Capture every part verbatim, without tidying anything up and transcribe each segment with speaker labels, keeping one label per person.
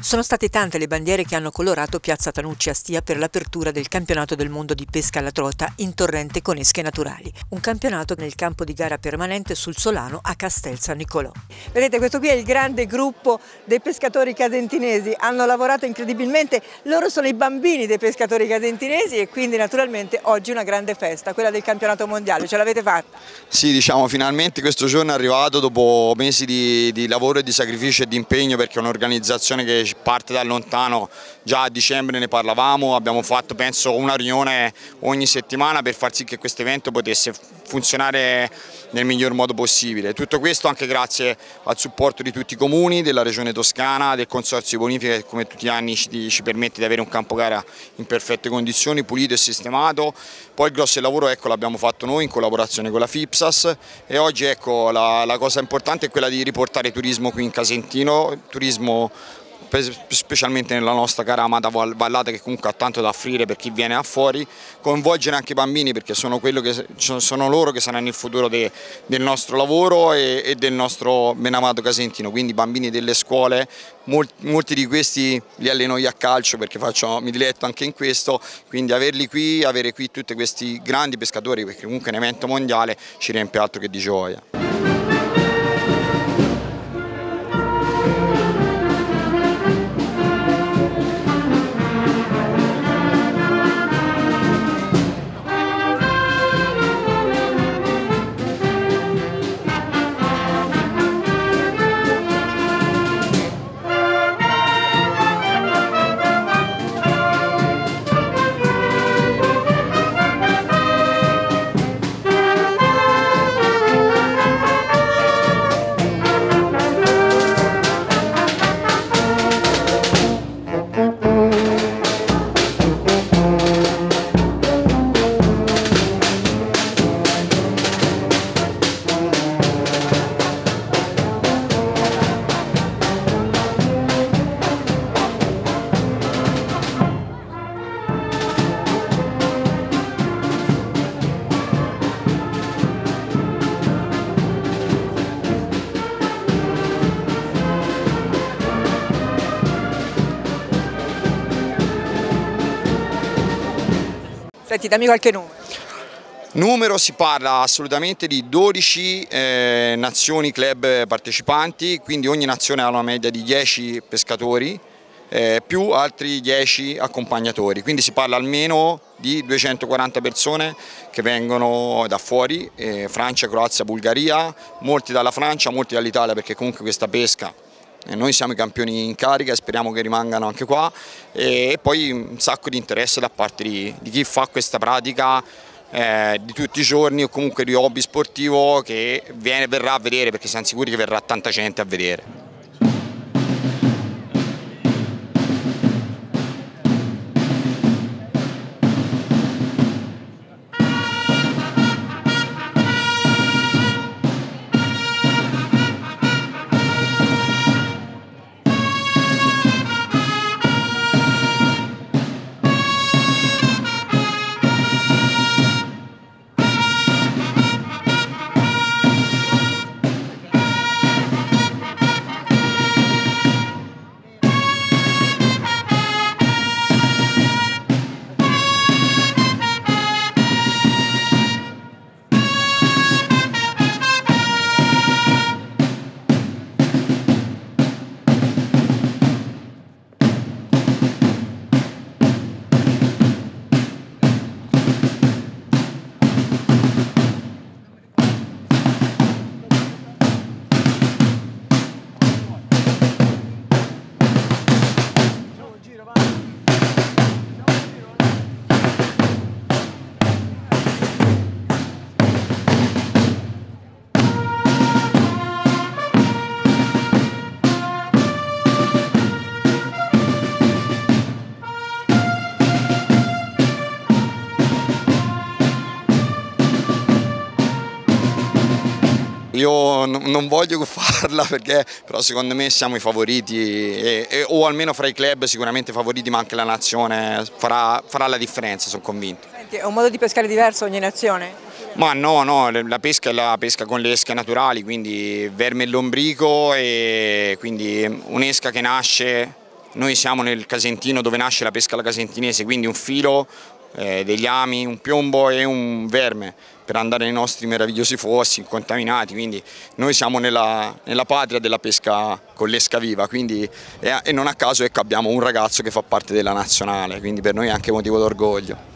Speaker 1: Sono state tante le bandiere che hanno colorato Piazza Tanucci a Stia per l'apertura del campionato del mondo di pesca alla trota in torrente con esche naturali. Un campionato nel campo di gara permanente sul Solano a Castel San Nicolò.
Speaker 2: Vedete, questo qui è il grande gruppo dei pescatori casentinesi, hanno lavorato incredibilmente, loro sono i bambini dei pescatori casentinesi e quindi naturalmente oggi una grande festa, quella del campionato mondiale. Ce l'avete fatta?
Speaker 3: Sì, diciamo finalmente questo giorno è arrivato dopo mesi di, di lavoro e di sacrificio e di impegno, perché è un'organizzazione che parte da lontano. Già a dicembre ne parlavamo, abbiamo fatto penso una riunione ogni settimana per far sì che questo evento potesse funzionare nel miglior modo possibile. Tutto questo anche grazie al supporto di tutti i comuni, della regione Toscana, del consorzio di bonifica che come tutti gli anni ci, ci permette di avere un campo gara in perfette condizioni, pulito e sistemato. Poi il grosso lavoro ecco, l'abbiamo fatto noi in collaborazione con la FIPSAS e oggi ecco, la, la cosa importante è quella di riportare turismo qui in Casentino, turismo specialmente nella nostra cara amata vallata, che comunque ha tanto da offrire per chi viene da fuori, coinvolgere anche i bambini, perché sono, quello che, sono loro che saranno il futuro de, del nostro lavoro e, e del nostro ben amato Casentino, quindi i bambini delle scuole, molti, molti di questi li alleno io a calcio perché faccio, mi diletto anche in questo, quindi averli qui, avere qui tutti questi grandi pescatori, perché comunque è un evento mondiale, ci riempie altro che di gioia.
Speaker 2: Senti, dammi qualche numero.
Speaker 3: Numero si parla assolutamente di dodici eh, nazioni club partecipanti, quindi ogni nazione ha una media di dieci pescatori eh, più altri dieci accompagnatori, quindi si parla almeno di duecentoquaranta persone che vengono da fuori, eh, Francia, Croazia, Bulgaria, molti dalla Francia, molti dall'Italia, perché comunque questa pesca noi siamo i campioni in carica e speriamo che rimangano anche qua, e poi un sacco di interesse da parte di, di chi fa questa pratica eh, di tutti i giorni o comunque di hobby sportivo, che viene, verrà a vedere, perché siamo sicuri che verrà tanta gente a vedere. Io non voglio farla perché però secondo me siamo i favoriti e, e, o almeno fra i club sicuramente favoriti, ma anche la nazione farà, farà la differenza, sono convinto.
Speaker 2: Senti, è un modo di pescare diverso ogni nazione?
Speaker 3: Ma no, no, la pesca è la pesca con le esche naturali, quindi verme e lombrico, e quindi un'esca che nasce Noi siamo nel Casentino dove nasce la pesca alla casentinese, quindi un filo, eh, degli ami, un piombo e un verme per andare nei nostri meravigliosi fossi incontaminati, quindi noi siamo nella, nella patria della pesca con l'esca viva, quindi, e, e non a caso ecco, abbiamo un ragazzo che fa parte della nazionale, quindi per noi è anche motivo d'orgoglio.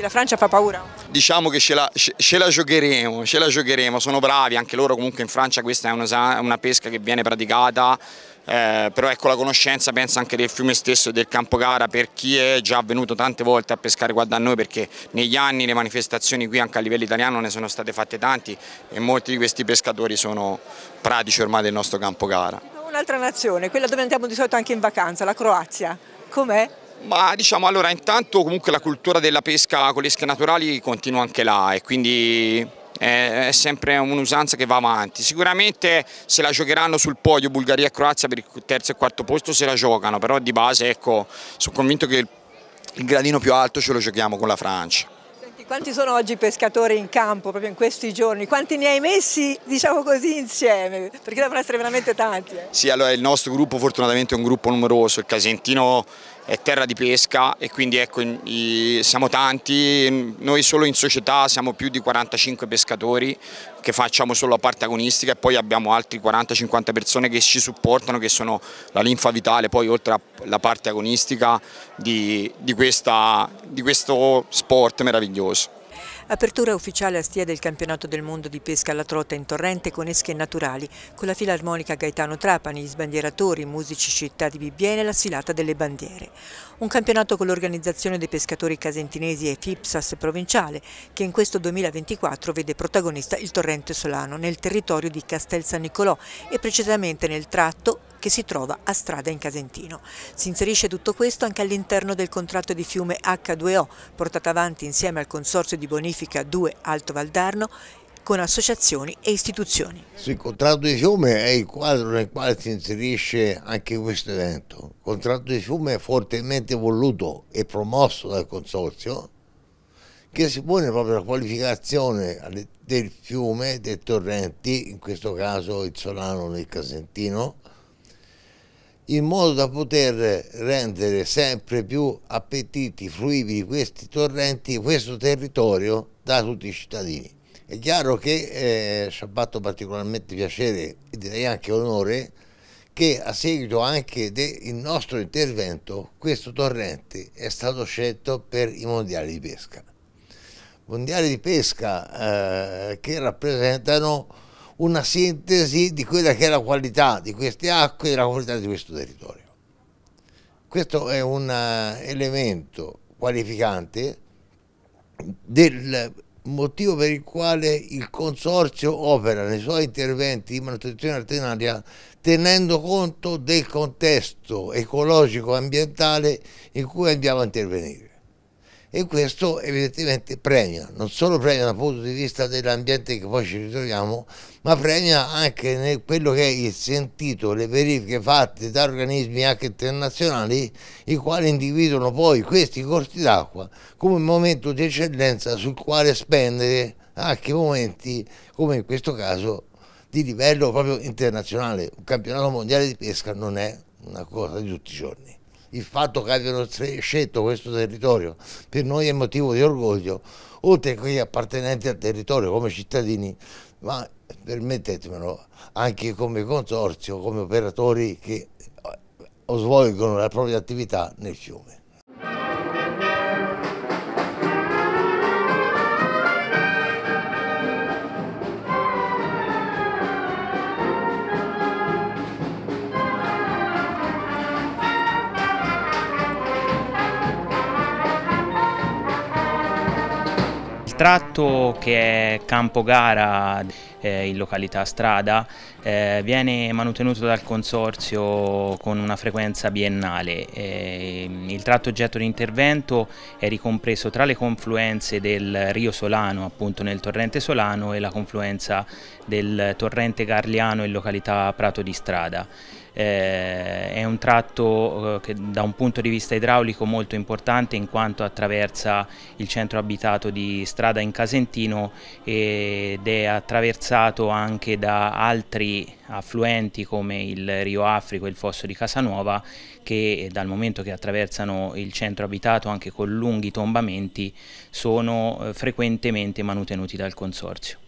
Speaker 2: la Francia fa paura?
Speaker 3: Diciamo che ce la, ce la giocheremo, ce la giocheremo, sono bravi, anche loro comunque in Francia questa è una, una pesca che viene praticata, eh, però ecco la conoscenza penso anche del fiume stesso e del campo gara per chi è già venuto tante volte a pescare qua da noi, perché negli anni le manifestazioni qui anche a livello italiano ne sono state fatte tanti e molti di questi pescatori sono pratici ormai del nostro campo gara.
Speaker 2: Un'altra nazione, quella dove andiamo di solito anche in vacanza, la Croazia, com'è?
Speaker 3: Ma diciamo allora intanto comunque la cultura della pesca con le esche naturali continua anche là e quindi è sempre un'usanza che va avanti. Sicuramente se la giocheranno sul podio Bulgaria e Croazia per il terzo e quarto posto se la giocano, però di base ecco sono convinto che il, il gradino più alto ce lo giochiamo con la Francia.
Speaker 2: Senti, quanti sono oggi i pescatori in campo proprio in questi giorni? Quanti ne hai messi diciamo così insieme? Perché devono essere veramente tanti. Eh?
Speaker 3: Sì, allora il nostro gruppo fortunatamente è un gruppo numeroso, il Casentino è terra di pesca e quindi ecco, siamo tanti, noi solo in società siamo più di quarantacinque pescatori che facciamo solo la parte agonistica e poi abbiamo altri quaranta cinquanta persone che ci supportano, che sono la linfa vitale poi oltre alla parte agonistica di, di, questa, di questo sport meraviglioso.
Speaker 1: Apertura ufficiale a Stia del campionato del mondo di pesca alla trota in torrente con esche naturali, con la filarmonica Gaetano Trapani, gli sbandieratori, musici città di Bibbiena e la sfilata delle bandiere. Un campionato con l'organizzazione dei pescatori casentinesi e FIPSAS provinciale, che in questo duemilaventiquattro vede protagonista il torrente Solano nel territorio di Castel San Nicolò e precisamente nel tratto che si trova a Strada in Casentino. Si inserisce tutto questo anche all'interno del contratto di fiume acca due o, portato avanti insieme al Consorzio di Bonifica due Alto Valdarno, con associazioni e istituzioni.
Speaker 4: Il contratto di fiume è il quadro nel quale si inserisce anche questo evento. Il contratto di fiume è fortemente voluto e promosso dal Consorzio, che si pone proprio la qualificazione del fiume, dei torrenti, in questo caso il Solano nel Casentino, in modo da poter rendere sempre più appetiti, fruibili questi torrenti, questo territorio da tutti i cittadini. È chiaro che eh, ci ha fatto particolarmente piacere e direi anche onore che a seguito anche del nostro intervento questo torrente è stato scelto per i mondiali di pesca. Mondiali di pesca eh, che rappresentano una sintesi di quella che è la qualità di queste acque e la qualità di questo territorio. Questo è un elemento qualificante del motivo per il quale il Consorzio opera nei suoi interventi di manutenzione artenaria tenendo conto del contesto ecologico e ambientale in cui andiamo a intervenire. E questo evidentemente premia, non solo premia dal punto di vista dell'ambiente che poi ci ritroviamo, ma premia anche nel quello che è il sentito, le verifiche fatte da organismi anche internazionali, i quali individuano poi questi corsi d'acqua come un momento di eccellenza sul quale spendere anche momenti, come in questo caso, di livello proprio internazionale. Un campionato mondiale di pesca non è una cosa di tutti i giorni. Il fatto che abbiano scelto questo territorio per noi è motivo di orgoglio, oltre che appartenenti al territorio come cittadini, ma permettetemelo anche come consorzio, come operatori che svolgono la propria attività nel fiume.
Speaker 5: Il tratto che è campo gara eh, in località Strada eh, viene manutenuto dal Consorzio con una frequenza biennale. Eh, il tratto oggetto di intervento è ricompreso tra le confluenze del Rio Solano, appunto nel torrente Solano, e la confluenza del torrente Carliano in località Prato di Strada. Eh, è un tratto eh, che da un punto di vista idraulico molto importante in quanto attraversa il centro abitato di Strada in Casentino ed è attraversato anche da altri affluenti come il Rio Africo e il Fosso di Casanuova, che dal momento che attraversano il centro abitato anche con lunghi tombamenti sono eh, frequentemente manutenuti dal Consorzio.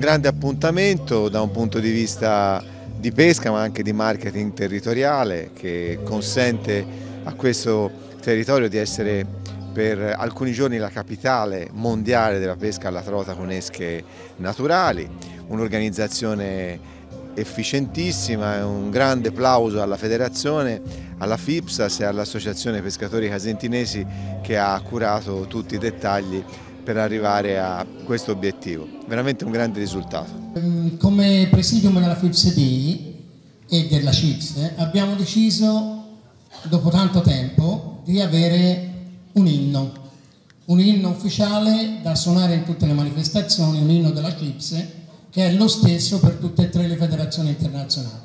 Speaker 6: grande appuntamento da un punto di vista di pesca ma anche di marketing territoriale, che consente a questo territorio di essere per alcuni giorni la capitale mondiale della pesca alla trota con esche naturali, un'organizzazione efficientissima, un grande plauso alla federazione, alla FIPSAS e all'Associazione Pescatori Casentinesi che ha curato tutti i dettagli per arrivare a questo obiettivo. Veramente un grande risultato.
Speaker 7: Come presidium della FIPSD e della C I P S abbiamo deciso, dopo tanto tempo, di avere un inno, un inno ufficiale da suonare in tutte le manifestazioni, un inno della C I P S che è lo stesso per tutte e tre le federazioni internazionali.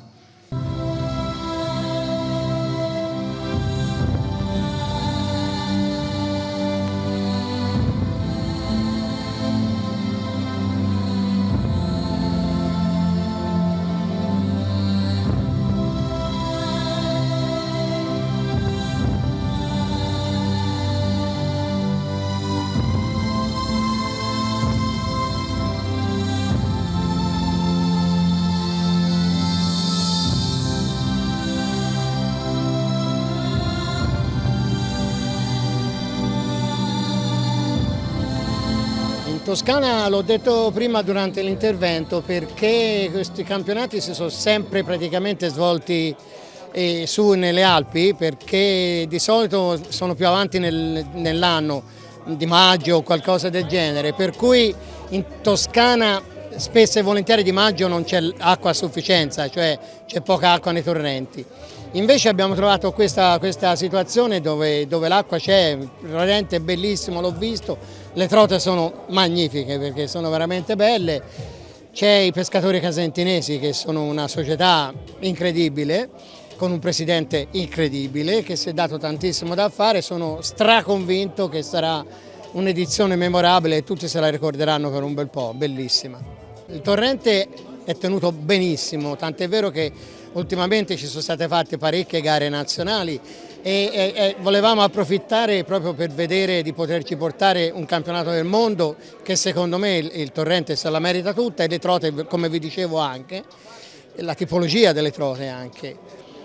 Speaker 7: Toscana l'ho detto prima durante l'intervento, perché questi campionati si sono sempre praticamente svolti eh, su nelle Alpi, perché di solito sono più avanti nel, nell'anno, di maggio o qualcosa del genere, per cui in Toscana spesso e volentieri di maggio non c'è acqua a sufficienza, cioè c'è poca acqua nei torrenti. Invece abbiamo trovato questa, questa situazione dove, dove l'acqua c'è, veramente bellissimo, l'ho visto, le trote sono magnifiche perché sono veramente belle, c'è i pescatori casentinesi che sono una società incredibile, con un presidente incredibile che si è dato tantissimo da fare, sono straconvinto che sarà un'edizione memorabile e tutti se la ricorderanno per un bel po', bellissima. Il torrente è tenuto benissimo, tant'è vero che ultimamente ci sono state fatte parecchie gare nazionali e, e, e volevamo approfittare proprio per vedere di poterci portare un campionato del mondo che secondo me il, il torrente se la merita tutta e le trote, come vi dicevo, anche, la tipologia delle trote anche.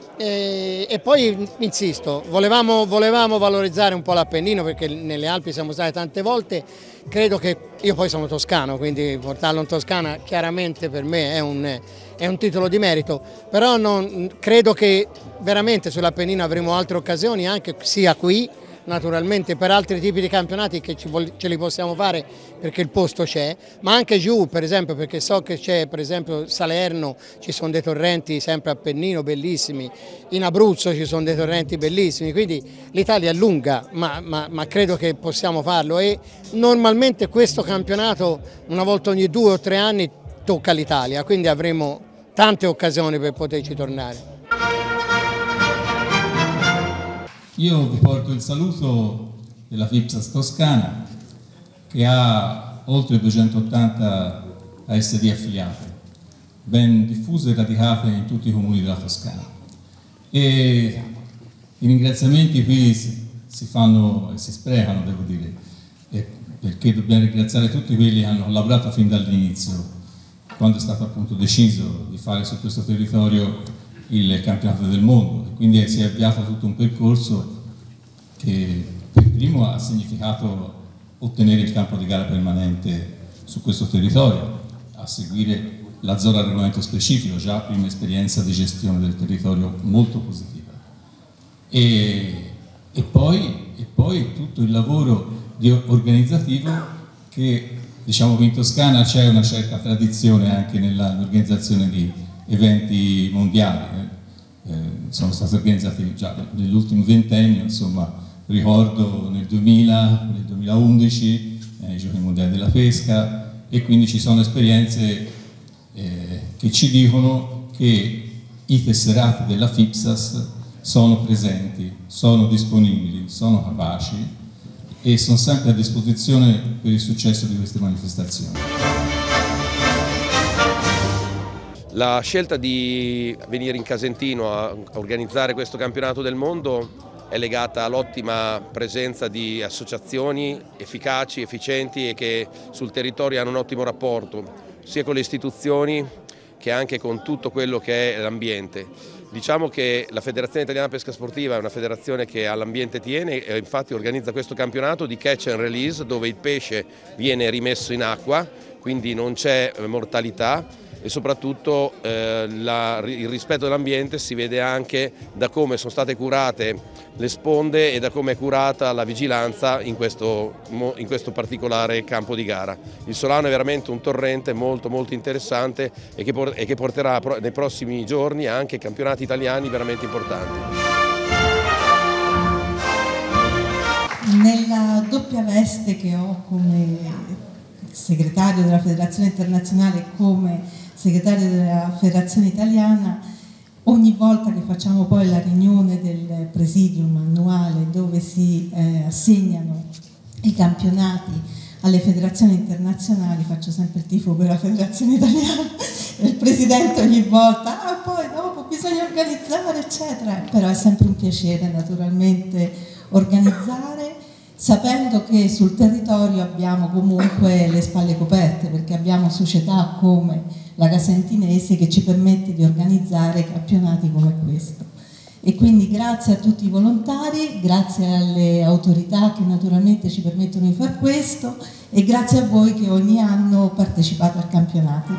Speaker 7: E, e poi insisto, volevamo, volevamo valorizzare un po' l'Appennino perché nelle Alpi siamo stati tante volte, credo che, io poi sono toscano, quindi portarlo in Toscana chiaramente per me è un, è un titolo di merito, però non, credo che veramente sull'Appennino avremo altre occasioni, anche sia qui, naturalmente per altri tipi di campionati che ci, ce li possiamo fare perché il posto c'è, ma anche giù per esempio, perché so che c'è per esempio Salerno, ci sono dei torrenti sempre Appennino bellissimi, in Abruzzo ci sono dei torrenti bellissimi, quindi l'Italia è lunga, ma, ma, ma credo che possiamo farlo e normalmente questo campionato una volta ogni due o tre anni tocca l'Italia, quindi avremo tante occasioni per poterci tornare.
Speaker 8: Io vi porto il saluto della FIPSAS Toscana che ha oltre duecentottanta A S D affiliate, ben diffuse e radicate in tutti i comuni della Toscana. E i ringraziamenti qui si, si fanno e si sprecano, devo dire, perché dobbiamo ringraziare tutti quelli che hanno collaborato fin dall'inizio, quando è stato appunto deciso di fare su questo territorio il campionato del mondo, e quindi si è avviato tutto un percorso che per primo ha significato ottenere il campo di gara permanente su questo territorio, a seguire la zona a regolamento specifico, già prima esperienza di gestione del territorio molto positiva, e, e, poi, e poi tutto il lavoro di organizzativo che, diciamo che in Toscana c'è una certa tradizione anche nell'organizzazione di eventi mondiali, eh, sono stati organizzati già nell'ultimo ventennio, insomma ricordo nel duemila, nel duemilaundici, eh, i Giochi Mondiali della Pesca, e quindi ci sono esperienze eh, che ci dicono che i tesserati della FIPSAS sono presenti, sono disponibili, sono capaci e sono sempre a disposizione per il successo di queste manifestazioni.
Speaker 9: La scelta di venire in Casentino a organizzare questo campionato del mondo è legata all'ottima presenza di associazioni efficaci, efficienti e che sul territorio hanno un ottimo rapporto. sia con le istituzioni che anche con tutto quello che è l'ambiente. Diciamo che la Federazione Italiana Pesca Sportiva è una federazione che all'ambiente tiene e infatti organizza questo campionato di catch and release dove il pesce viene rimesso in acqua, quindi non c'è mortalità e soprattutto eh, la, il rispetto dell'ambiente si vede anche da come sono state curate le sponde e da come è curata la vigilanza in questo, in questo particolare campo di gara. Il Solano è veramente un torrente molto molto interessante e che, e che porterà nei prossimi giorni anche campionati italiani veramente importanti.
Speaker 10: Nella doppia veste che ho come segretario della Federazione Internazionale e come segretario della Federazione Italiana, ogni volta che facciamo poi la riunione del presidium annuale dove si eh, assegnano i campionati alle federazioni internazionali, faccio sempre il tifo per la Federazione Italiana e il presidente ogni volta, ah poi dopo bisogna organizzare eccetera, però è sempre un piacere naturalmente organizzare, sapendo che sul territorio abbiamo comunque le spalle coperte perché abbiamo società come la Casentinesi che ci permette di organizzare campionati come questo. E quindi grazie a tutti i volontari, grazie alle autorità che naturalmente ci permettono di fare questo e grazie a voi che ogni anno partecipate al campionato.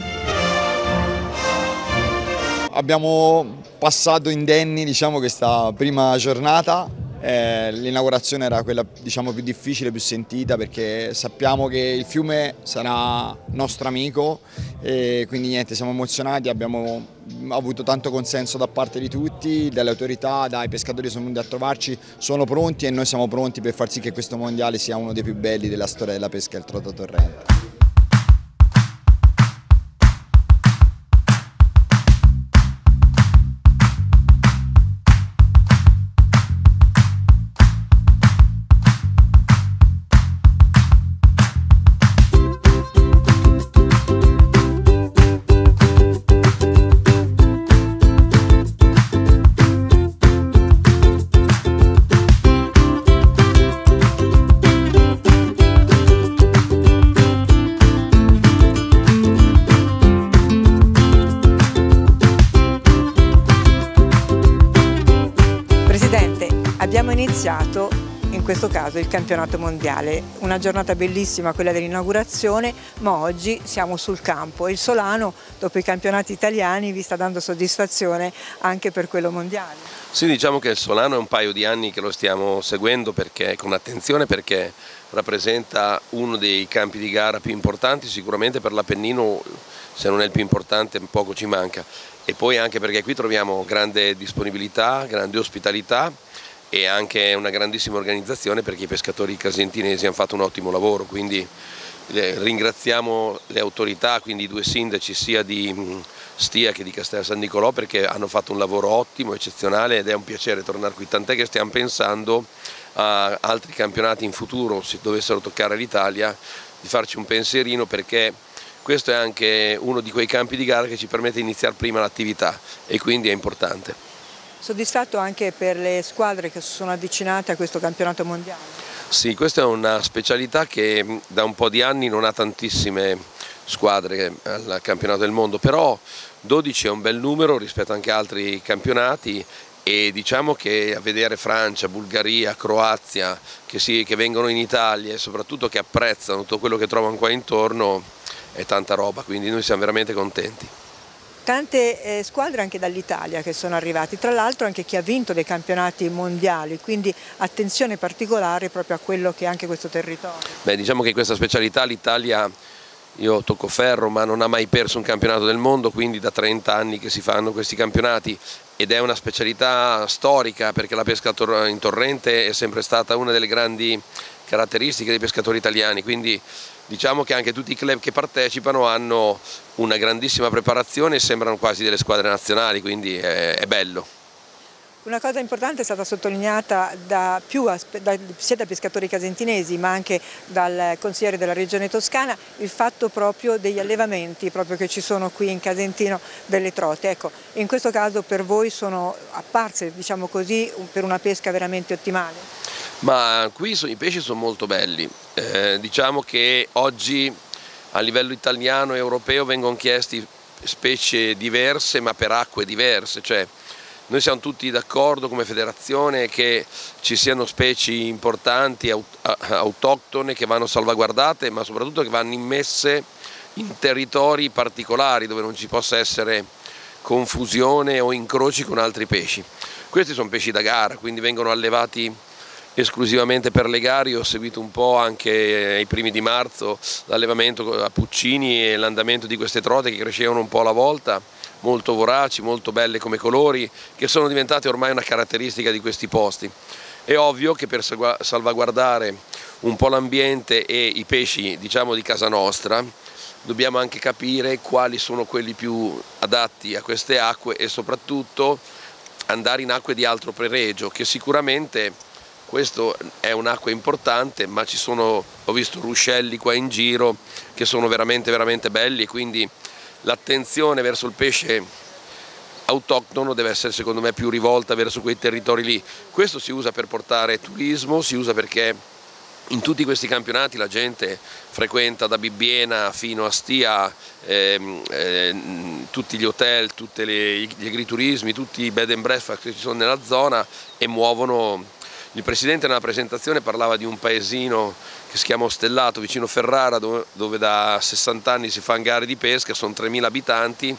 Speaker 3: Abbiamo passato indenni, diciamo, questa prima giornata. Eh, l'inaugurazione era quella, diciamo, più difficile, più sentita, perché sappiamo che il fiume sarà nostro amico e quindi niente, siamo emozionati, abbiamo avuto tanto consenso da parte di tutti, dalle autorità, dai pescatori che sono venuti a trovarci, sono pronti e noi siamo pronti per far sì che questo mondiale sia uno dei più belli della storia della pesca e del trota torrente.
Speaker 2: Abbiamo iniziato in questo caso il campionato mondiale, una giornata bellissima quella dell'inaugurazione, ma oggi siamo sul campo e il Solano dopo i campionati italiani vi sta dando soddisfazione anche per quello mondiale.
Speaker 9: Sì, diciamo che il Solano è un paio di anni che lo stiamo seguendo perché, con attenzione, perché rappresenta uno dei campi di gara più importanti, sicuramente per l'Appennino, se non è il più importante poco ci manca, e poi anche perché qui troviamo grande disponibilità, grande ospitalità e anche una grandissima organizzazione perché i pescatori casentinesi hanno fatto un ottimo lavoro, quindi ringraziamo le autorità, quindi i due sindaci sia di Stia che di Castel San Nicolò, perché hanno fatto un lavoro ottimo, eccezionale, ed è un piacere tornare qui, tant'è che stiamo pensando a altri campionati in futuro, se dovessero toccare l'Italia, di farci un pensierino, perché questo è anche uno di quei campi di gara che ci permette di iniziare prima l'attività e quindi è importante.
Speaker 2: Soddisfatto anche per le squadre che si sono avvicinate a questo campionato mondiale?
Speaker 9: Sì, questa è una specialità che da un po' di anni non ha tantissime squadre al campionato del mondo, però dodici è un bel numero rispetto anche a altri campionati e diciamo che a vedere Francia, Bulgaria, Croazia che, si, che vengono in Italia e soprattutto che apprezzano tutto quello che trovano qua intorno è tanta roba, quindi noi siamo veramente contenti.
Speaker 2: Tante eh, squadre anche dall'Italia che sono arrivati, tra l'altro anche chi ha vinto dei campionati mondiali, quindi attenzione particolare proprio a quello che è anche questo territorio.
Speaker 9: Beh, diciamo che in questa specialità l'Italia, io tocco ferro, ma non ha mai perso un campionato del mondo, quindi da trenta anni che si fanno questi campionati ed è una specialità storica perché la pesca in torrente è sempre stata una delle grandi caratteristiche dei pescatori italiani, quindi diciamo che anche tutti i club che partecipano hanno una grandissima preparazione e sembrano quasi delle squadre nazionali, quindi è, è bello.
Speaker 2: Una cosa importante è stata sottolineata da più, da, sia dai pescatori casentinesi ma anche dal consigliere della regione Toscana, il fatto proprio degli allevamenti proprio che ci sono qui in Casentino delle trote. Ecco, in questo caso per voi sono apparse, diciamo così, per una pesca veramente ottimale?
Speaker 9: Ma qui sono, i pesci sono molto belli, eh, diciamo che oggi a livello italiano e europeo vengono chiesti specie diverse ma per acque diverse, cioè noi siamo tutti d'accordo come federazione che ci siano specie importanti, autoctone, che vanno salvaguardate, ma soprattutto che vanno immesse in territori particolari dove non ci possa essere confusione o incroci con altri pesci. Questi sono pesci da gara, quindi vengono allevati esclusivamente per le gare. Io ho seguito un po' anche ai primi di marzo l'allevamento a Puccini e l'andamento di queste trote che crescevano un po' alla volta, molto voraci, molto belle come colori, che sono diventate ormai una caratteristica di questi posti. È ovvio che per salvaguardare un po' l'ambiente e i pesci, diciamo, di casa nostra, dobbiamo anche capire quali sono quelli più adatti a queste acque e soprattutto andare in acque di altro pregio, che sicuramente questo è un'acqua importante, ma ci sono, ho visto ruscelli qua in giro che sono veramente veramente belli, e quindi l'attenzione verso il pesce autoctono deve essere secondo me più rivolta verso quei territori lì. Questo si usa per portare turismo, si usa perché in tutti questi campionati la gente frequenta da Bibbiena fino a Stia, ehm, ehm, tutti gli hotel, tutti gli agriturismi, tutti i bed and breakfast che ci sono nella zona e muovono. Il Presidente nella presentazione parlava di un paesino che si chiama Ostellato, vicino Ferrara, dove, dove da sessanta anni si fanno gare di pesca, sono tremila abitanti.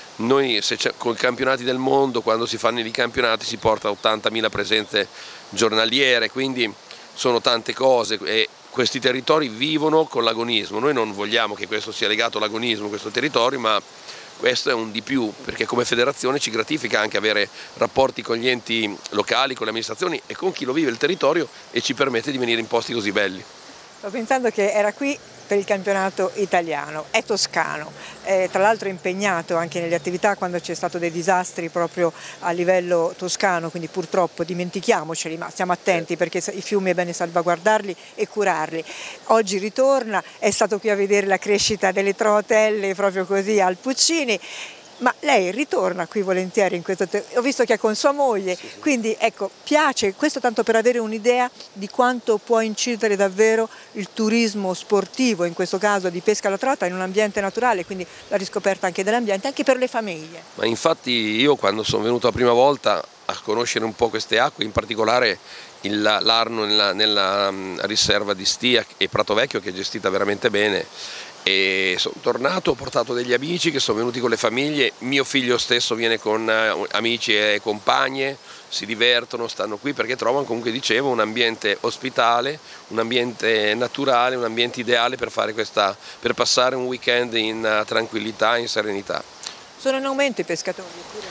Speaker 9: Noi se con i campionati del mondo, quando si fanno i campionati, si porta a ottantamila presenze giornaliere, quindi sono tante cose e questi territori vivono con l'agonismo. Noi non vogliamo che questo sia legato all'agonismo, questo territorio, ma questo è un di più, perché come federazione ci gratifica anche avere rapporti con gli enti locali, con le amministrazioni e con chi lo vive il territorio, e ci permette di venire in posti così belli.
Speaker 2: Sto pensando che era qui per il campionato italiano, è toscano, è tra l'altro impegnato anche nelle attività quando c'è stato dei disastri proprio a livello toscano, quindi purtroppo dimentichiamoceli, ma stiamo attenti perché i fiumi è bene salvaguardarli e curarli. Oggi ritorna, è stato qui a vedere la crescita delle trotelle proprio così al Puccini. Ma lei ritorna qui volentieri in questo ho visto che è con sua moglie, sì, sì. Quindi ecco, piace questo tanto per avere un'idea di quanto può incidere davvero il turismo sportivo, in questo caso di pesca alla trota, in un ambiente naturale, quindi la riscoperta anche dell'ambiente, anche per le famiglie.
Speaker 9: Ma infatti io quando sono venuto la prima volta a conoscere un po' queste acque, in particolare l'Arno nella, nella riserva di Stia e Prato Vecchio, che è gestita veramente bene, e sono tornato, ho portato degli amici che sono venuti con le famiglie, mio figlio stesso viene con amici e compagne, si divertono, stanno qui perché trovano, comunque dicevo, un ambiente ospitale, un ambiente naturale, un ambiente ideale per, fare questa, per passare un weekend in tranquillità, in serenità.
Speaker 2: Sono in aumento i pescatori?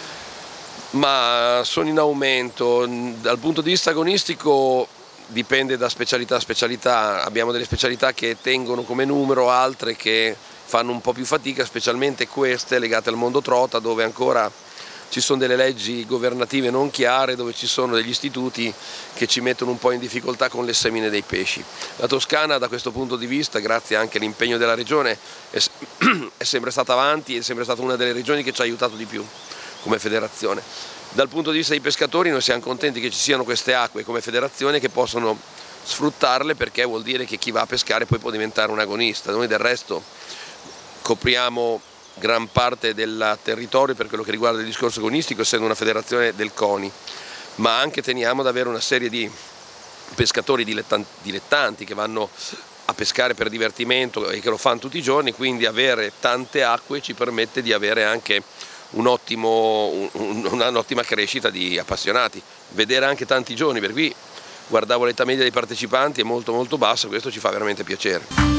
Speaker 9: Ma sono in aumento, dal punto di vista agonistico dipende da specialità a specialità, abbiamo delle specialità che tengono come numero, altre che fanno un po' più fatica, specialmente queste legate al mondo trota, dove ancora ci sono delle leggi governative non chiare, dove ci sono degli istituti che ci mettono un po' in difficoltà con le semine dei pesci. La Toscana da questo punto di vista, grazie anche all'impegno della regione, è, è sempre stata avanti, è sempre stata una delle regioni che ci ha aiutato di più come federazione. Dal punto di vista dei pescatori noi siamo contenti che ci siano queste acque come federazione che possono sfruttarle, perché vuol dire che chi va a pescare poi può diventare un agonista. Noi del resto copriamo gran parte del territorio per quello che riguarda il discorso agonistico, essendo una federazione del CONI, ma anche teniamo ad avere una serie di pescatori dilettanti che vanno a pescare per divertimento e che lo fanno tutti i giorni, quindi avere tante acque ci permette di avere anche un'ottima un crescita di appassionati, vedere anche tanti giovani, per cui guardavo l'età media dei partecipanti è molto molto bassa, questo ci fa veramente piacere.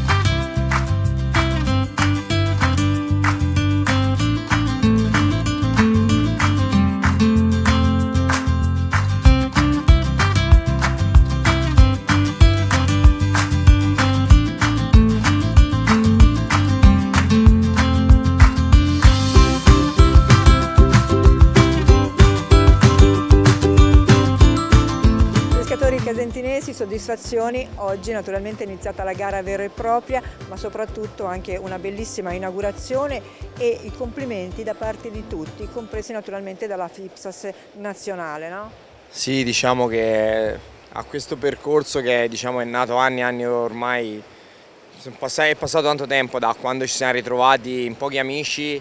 Speaker 2: Casentinesi, soddisfazioni, oggi naturalmente è iniziata la gara vera e propria, ma soprattutto anche una bellissima inaugurazione e i complimenti da parte di tutti, compresi naturalmente dalla FIPSAS nazionale, no?
Speaker 11: Sì, diciamo che a questo percorso che diciamo, è nato anni e anni ormai, È passato tanto tempo da quando ci siamo ritrovati in pochi amici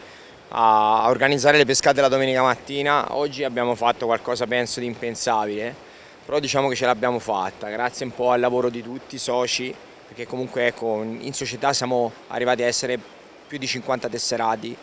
Speaker 11: a organizzare le pescate la domenica mattina. Oggi abbiamo fatto qualcosa penso di impensabile, però diciamo che ce l'abbiamo fatta grazie un po' al lavoro di tutti i soci, perché comunque ecco, in società siamo arrivati a essere più di cinquanta tesserati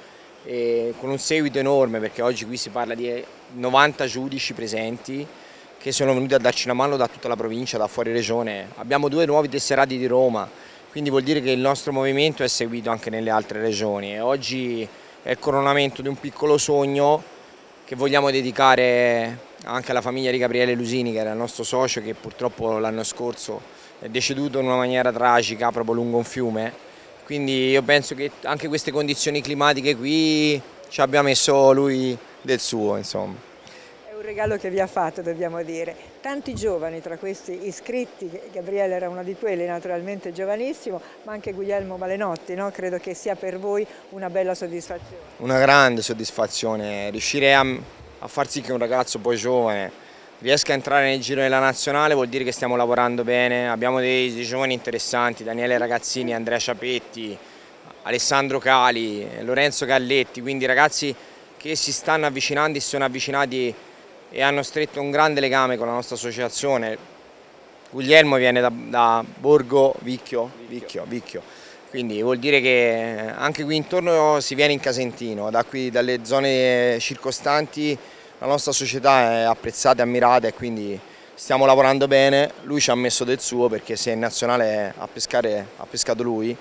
Speaker 11: e con un seguito enorme, perché oggi qui si parla di novanta giudici presenti che sono venuti a darci una mano da tutta la provincia, da fuori regione. Abbiamo due nuovi tesserati di Roma, quindi vuol dire che il nostro movimento è seguito anche nelle altre regioni e oggi è il coronamento di un piccolo sogno che vogliamo dedicare anche alla famiglia di Gabriele Lusini, che era il nostro socio, che purtroppo l'anno scorso è deceduto in una maniera tragica proprio lungo un fiume. Quindi io penso che anche queste condizioni climatiche qui ci abbia messo lui del suo, insomma.
Speaker 2: Un regalo che vi ha fatto, dobbiamo dire. Tanti giovani tra questi iscritti, Gabriele era uno di quelli, naturalmente giovanissimo, ma anche Guglielmo Malenotti, no? Credo che sia per voi una bella soddisfazione.
Speaker 11: Una grande soddisfazione, riuscire a, a far sì che un ragazzo poi giovane riesca a entrare nel giro della nazionale vuol dire che stiamo lavorando bene. Abbiamo dei, dei giovani interessanti, Daniele Ragazzini, Andrea Ciapetti, Alessandro Cali, Lorenzo Galletti, quindi ragazzi che si stanno avvicinando e si sono avvicinati e hanno stretto un grande legame con la nostra associazione. Guglielmo viene da, da Borgo Vicchio, Vicchio, Vicchio, quindi vuol dire che anche qui intorno si viene in Casentino, da qui, dalle zone circostanti la nostra società è apprezzata e ammirata e quindi stiamo lavorando bene. Lui ci ha messo del suo perché se è in nazionale a pescare ha pescato lui,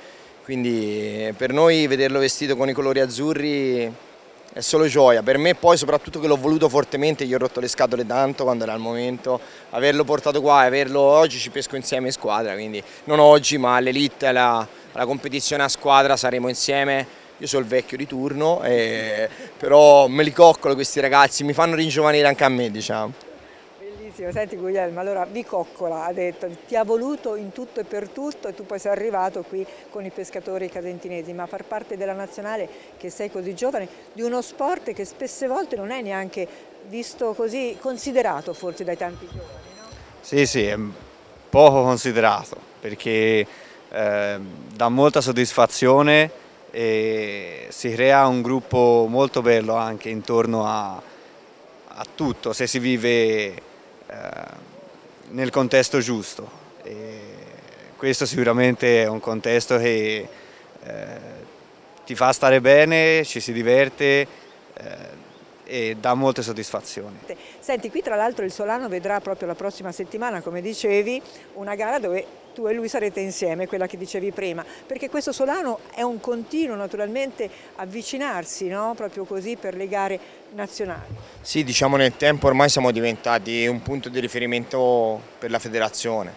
Speaker 11: quindi per noi vederlo vestito con i colori azzurri è solo gioia, per me poi soprattutto che l'ho voluto fortemente, gli ho rotto le scatole tanto quando era il momento, averlo portato qua e averlo oggi, ci pesco insieme in squadra, quindi non oggi ma all'elite, alla, alla competizione a squadra saremo insieme, io sono il vecchio di turno, e, però me li coccolo questi ragazzi, mi fanno ringiovanire anche a me, diciamo.
Speaker 2: Bellissimo, senti Guglielmo, allora vi coccola, ha detto, ti ha voluto in tutto e per tutto e tu poi sei arrivato qui con i pescatori casentinesi, ma far parte della nazionale, che sei così giovane, di uno sport che spesse volte non è neanche visto così, considerato forse dai tanti giovani, no?
Speaker 12: Sì, sì, è poco considerato perché eh, dà molta soddisfazione e si crea un gruppo molto bello anche intorno a, a tutto, se si vive nel contesto giusto. E questo sicuramente è un contesto che eh, ti fa stare bene, ci si diverte eh, e dà molte soddisfazioni.
Speaker 2: Senti, qui tra l'altro il Solano vedrà proprio la prossima settimana, come dicevi, una gara dove tu e lui sarete insieme, quella che dicevi prima, perché questo Solano è un continuo naturalmente avvicinarsi, no? Proprio così per le gare nazionali.
Speaker 11: Sì, diciamo nel tempo ormai siamo diventati un punto di riferimento per la federazione.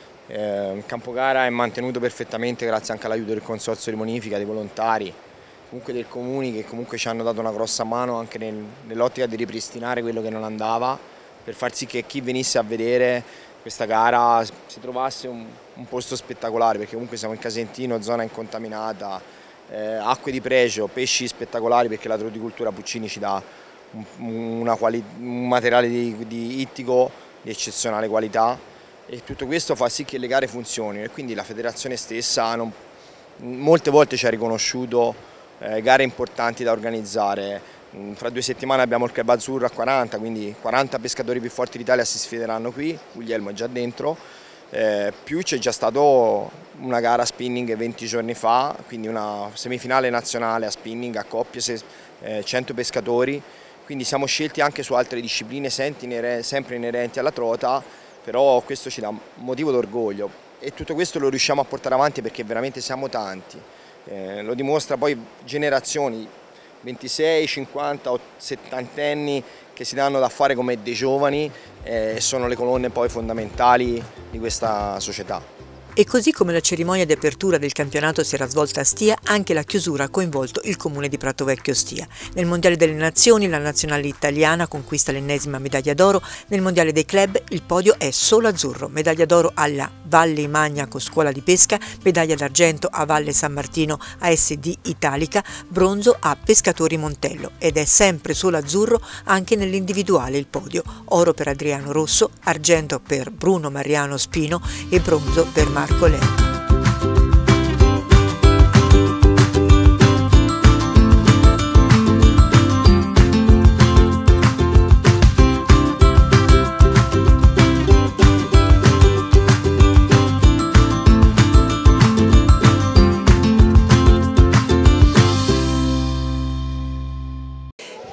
Speaker 11: Eh, il Campogara è mantenuto perfettamente grazie anche all'aiuto del consorzio di bonifica, dei volontari, comunque dei comuni che comunque ci hanno dato una grossa mano anche nel, nell'ottica di ripristinare quello che non andava, per far sì che chi venisse a vedere questa gara si trovasse un, un posto spettacolare, perché comunque siamo in Casentino, zona incontaminata, eh, acque di pregio, pesci spettacolari, perché la trodicultura Puccini ci dà un, una quali, un materiale di, di ittico di eccezionale qualità e tutto questo fa sì che le gare funzionino e quindi la federazione stessa non, molte volte ci ha riconosciuto eh, gare importanti da organizzare. Fra due settimane abbiamo il Club Azzurro a quaranta, quindi quaranta pescatori più forti d'Italia si sfideranno qui, Guglielmo è già dentro, eh, più c'è già stata una gara a spinning venti giorni fa, quindi una semifinale nazionale a spinning a coppie, eh, cento pescatori, quindi siamo scelti anche su altre discipline sempre inerenti alla trota, però questo ci dà motivo d'orgoglio e tutto questo lo riusciamo a portare avanti perché veramente siamo tanti, eh, lo dimostra poi generazioni, ventisei, cinquanta o settantenni che si danno da fare come dei giovani e eh, sono le colonne poi fondamentali di questa società.
Speaker 1: E così come la cerimonia di apertura del campionato si era svolta a Stia, anche la chiusura ha coinvolto il comune di Pratovecchio Stia. Nel Mondiale delle Nazioni la nazionale italiana conquista l'ennesima medaglia d'oro, nel Mondiale dei club il podio è solo azzurro, medaglia d'oro alla Valle Imagnaco Scuola di Pesca, medaglia d'argento a Valle San Martino A S D Italica, bronzo a Pescatori Montello ed è sempre solo azzurro anche nell'individuale il podio, oro per Adriano Rosso, argento per Bruno Mariano Spino e bronzo per Marco Lerner.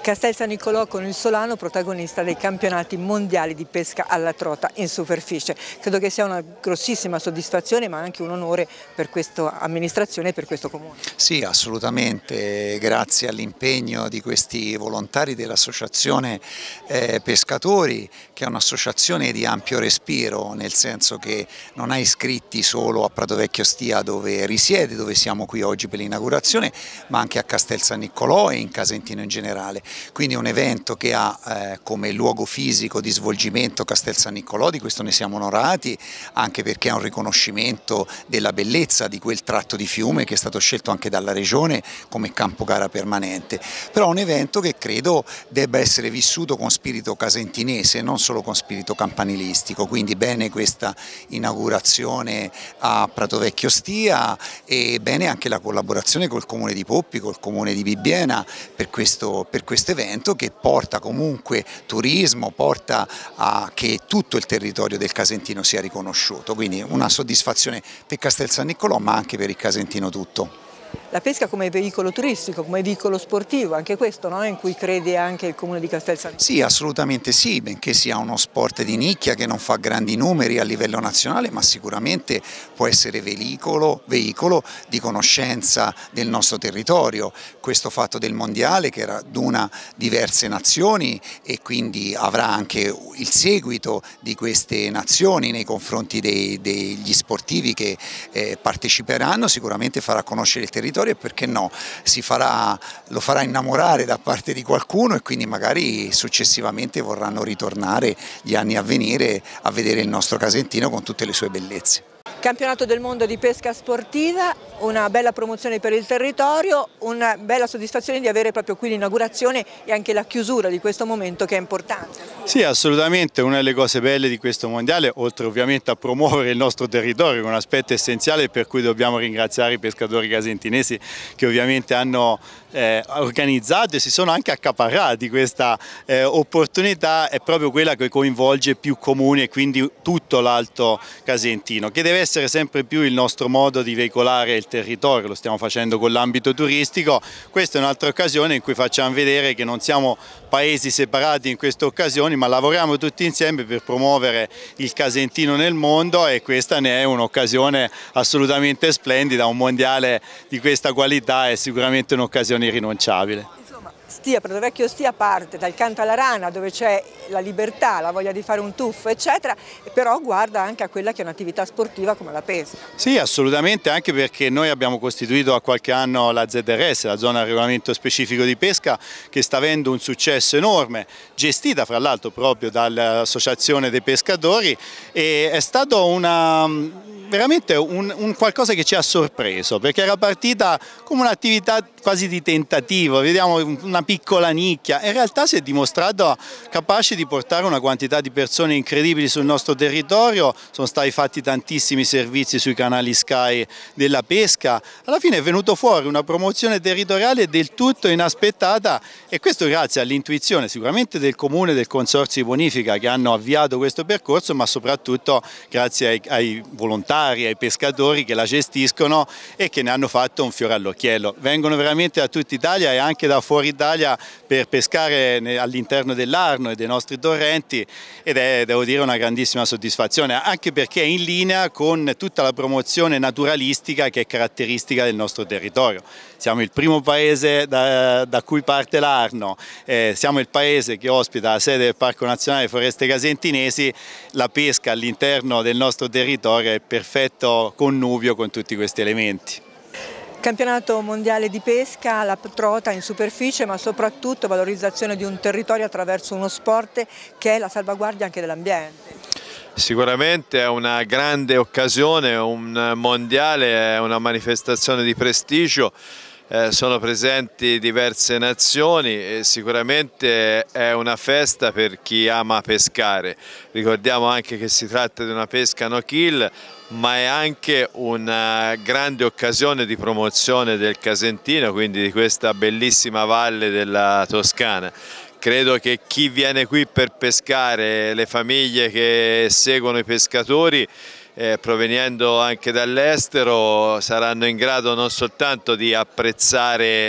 Speaker 2: Castel San Nicolò con il Solano, protagonista dei campionati mondiali di pesca alla trota in superficie. Credo che sia una grossissima soddisfazione, ma anche un onore per questa amministrazione e per questo comune.
Speaker 13: Sì, assolutamente, grazie all'impegno di questi volontari dell'associazione eh, pescatori, che è un'associazione di ampio respiro, nel senso che non ha iscritti solo a Pratovecchio Stia, dove risiede, dove siamo qui oggi per l'inaugurazione, ma anche a Castel San Nicolò e in Casentino in generale. Quindi un evento che ha eh, come luogo fisico di svolgimento Castel San Nicolò, di questo ne siamo onorati, anche perché è un riconoscimento della bellezza di quel tratto di fiume che è stato scelto anche dalla regione come campo gara permanente. Però un evento che credo debba essere vissuto con spirito casentinese, non solo con spirito campanilistico, quindi bene questa inaugurazione a Pratovecchio Stia e bene anche la collaborazione col comune di Poppi, col comune di Bibbiena per questo, per questo evento che porta comunque turismo, porta a che tutto il territorio del Casentino sia riconosciuto, quindi una soddisfazione per Castel San Nicolò ma anche per il Casentino tutto.
Speaker 2: La pesca come veicolo turistico, come veicolo sportivo, anche questo, no? In cui crede anche il comune di Castel San Nicolò?
Speaker 13: Sì, assolutamente sì, benché sia uno sport di nicchia che non fa grandi numeri a livello nazionale, ma sicuramente può essere veicolo, veicolo di conoscenza del nostro territorio. Questo fatto del mondiale che raduna diverse nazioni e quindi avrà anche il seguito di queste nazioni nei confronti dei, degli sportivi che eh, parteciperanno, sicuramente farà conoscere il territorio e perché no, si farà, lo farà innamorare da parte di qualcuno e quindi magari successivamente vorranno ritornare gli anni a venire a vedere il nostro Casentino con tutte le sue bellezze.
Speaker 2: Campionato del mondo di pesca sportiva, una bella promozione per il territorio, una bella soddisfazione di avere proprio qui l'inaugurazione e anche la chiusura di questo momento che è importante.
Speaker 14: Sì, assolutamente, una delle cose belle di questo mondiale, oltre ovviamente a promuovere il nostro territorio, un aspetto essenziale per cui dobbiamo ringraziare i pescatori casentinesi che ovviamente hanno eh, organizzato e si sono anche accaparrati questa eh, opportunità, è proprio quella che coinvolge più comuni e quindi tutto l'Alto Casentino, che deve essere sempre più il nostro modo di veicolare il territorio. Lo stiamo facendo con l'ambito turistico, questa è un'altra occasione in cui facciamo vedere che non siamo paesi separati in queste occasioni, ma lavoriamo tutti insieme per promuovere il Casentino nel mondo e questa ne è un'occasione assolutamente splendida, un mondiale di questa qualità è sicuramente un'occasione irrinunciabile.
Speaker 2: Stia, Pratovecchio Stia parte dal canto alla rana dove c'è la libertà, la voglia di fare un tuffo eccetera, però guarda anche a quella che è un'attività sportiva come la pesca.
Speaker 14: Sì, assolutamente, anche perché noi abbiamo costituito da qualche anno la Z R S, la zona a regolamento specifico di pesca, che sta avendo un successo enorme, gestita fra l'altro proprio dall'Associazione dei Pescatori e è stato una... veramente un, un qualcosa che ci ha sorpreso, perché era partita come un'attività quasi di tentativo, vediamo una piccola nicchia, in realtà si è dimostrato capace di portare una quantità di persone incredibili sul nostro territorio, sono stati fatti tantissimi servizi sui canali Sky della pesca, alla fine è venuto fuori una promozione territoriale del tutto inaspettata e questo grazie all'intuizione sicuramente del comune e del consorzio di bonifica che hanno avviato questo percorso, ma soprattutto grazie ai, ai volontari, ai pescatori che la gestiscono e che ne hanno fatto un fiore all'occhiello. Vengono veramente da tutta Italia e anche da fuori Italia per pescare all'interno dell'Arno e dei nostri torrenti ed è, devo dire, una grandissima soddisfazione, anche perché è in linea con tutta la promozione naturalistica che è caratteristica del nostro territorio. Siamo il primo paese da, da cui parte l'Arno, eh, siamo il paese che ospita la sede del Parco Nazionale Foreste Casentinesi, la pesca all'interno del nostro territorio è il perfetto connubio con tutti questi elementi.
Speaker 2: Campionato mondiale di pesca, la trota in superficie, ma soprattutto valorizzazione di un territorio attraverso uno sport che è la salvaguardia anche dell'ambiente.
Speaker 15: Sicuramente è una grande occasione, un mondiale, è una manifestazione di prestigio. Eh, sono presenti diverse nazioni e sicuramente è una festa per chi ama pescare. Ricordiamo anche che si tratta di una pesca no kill, ma è anche una grande occasione di promozione del Casentino, quindi di questa bellissima valle della Toscana. Credo che chi viene qui per pescare, le famiglie che seguono i pescatori, Eh, provenendo anche dall'estero, saranno in grado non soltanto di apprezzare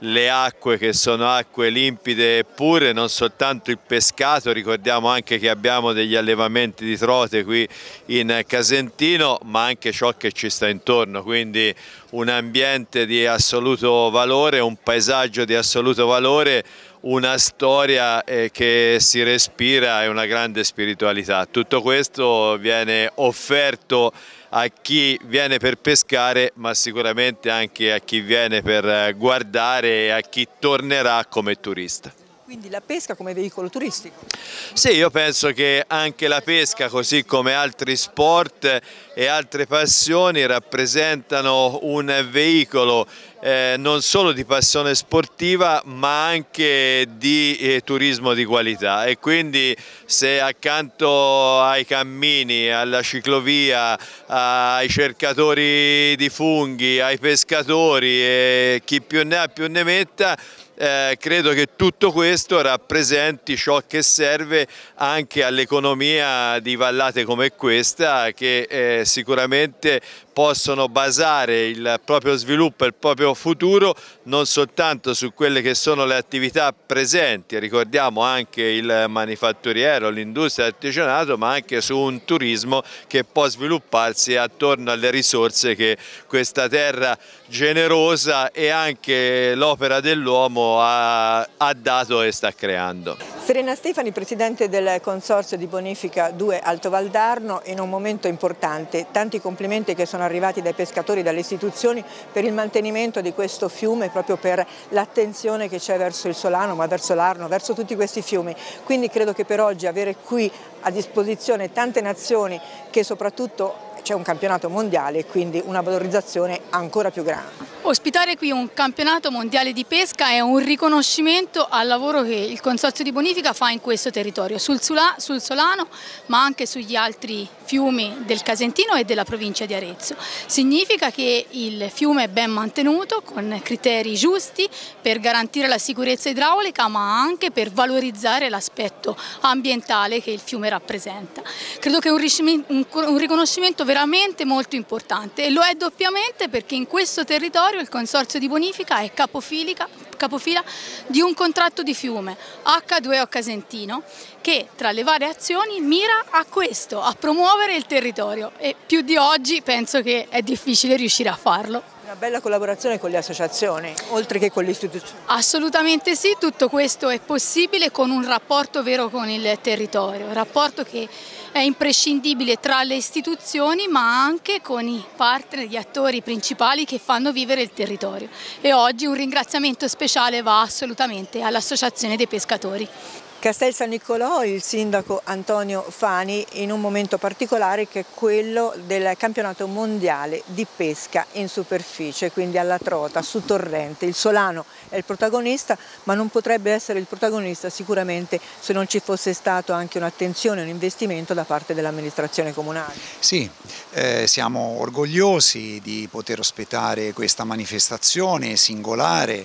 Speaker 15: le acque che sono acque limpide e pure, non soltanto il pescato, ricordiamo anche che abbiamo degli allevamenti di trote qui in Casentino, ma anche ciò che ci sta intorno, quindi un ambiente di assoluto valore, un paesaggio di assoluto valore, una storia eh, che si respira e una grande spiritualità. Tutto questo viene offerto a chi viene per pescare, ma sicuramente anche a chi viene per guardare e a chi tornerà come turista.
Speaker 2: Quindi la pesca come veicolo turistico?
Speaker 15: Sì, io penso che anche la pesca, così come altri sport e altre passioni, rappresentano un veicolo eh, non solo di passione sportiva ma anche di eh, turismo di qualità, e quindi se accanto ai cammini, alla ciclovia, ai cercatori di funghi, ai pescatori e chi più ne ha più ne metta, Eh, credo che tutto questo rappresenti ciò che serve anche all'economia di vallate come questa, che eh, sicuramente possono basare il proprio sviluppo e il proprio futuro non soltanto su quelle che sono le attività presenti, ricordiamo anche il manifatturiero, l'industria dell'artigianato, ma anche su un turismo che può svilupparsi attorno alle risorse che questa terra generosa e anche l'opera dell'uomo ha, ha dato e sta creando.
Speaker 2: Serena Stefani, presidente del Consorzio di Bonifica due Alto Valdarno, in un momento importante. Tanti complimenti che sono arrivati dai pescatori e dalle istituzioni per il mantenimento di questo fiume, proprio per l'attenzione che c'è verso il Solano, ma verso l'Arno, verso tutti questi fiumi. Quindi credo che per oggi avere qui a disposizione tante nazioni, che soprattutto c'è un campionato mondiale e quindi una valorizzazione ancora più grande.
Speaker 16: Ospitare qui un campionato mondiale di pesca è un riconoscimento al lavoro che il Consorzio di Bonifica fa in questo territorio, sul, Sula, sul Solano ma anche sugli altri fiumi del Casentino e della provincia di Arezzo. Significa che il fiume è ben mantenuto con criteri giusti per garantire la sicurezza idraulica, ma anche per valorizzare l'aspetto ambientale che il fiume rappresenta. Credo che è un, un, un riconoscimento veramente molto importante, e lo è doppiamente perché in questo territorio il Consorzio di Bonifica è capofila, capofila di un contratto di fiume acca due o Casentino, che tra le varie azioni mira a questo, a promuovere il territorio, e più di oggi penso che è difficile riuscire a farlo.
Speaker 2: Una bella collaborazione con le associazioni, oltre che con le istituzioni.
Speaker 16: Assolutamente sì, tutto questo è possibile con un rapporto vero con il territorio, un rapporto che è imprescindibile tra le istituzioni ma anche con i partner, gli attori principali che fanno vivere il territorio. E oggi un ringraziamento speciale va assolutamente all'Associazione dei Pescatori.
Speaker 2: Castel San Niccolò, il sindaco Antonio Fani, in un momento particolare che è quello del campionato mondiale di pesca in superficie, quindi alla trota, su torrente. Il Solano è il protagonista, ma non potrebbe essere il protagonista sicuramente se non ci fosse stato anche un'attenzione, un investimento da parte dell'amministrazione comunale.
Speaker 13: Sì, eh, siamo orgogliosi di poter ospitare questa manifestazione singolare,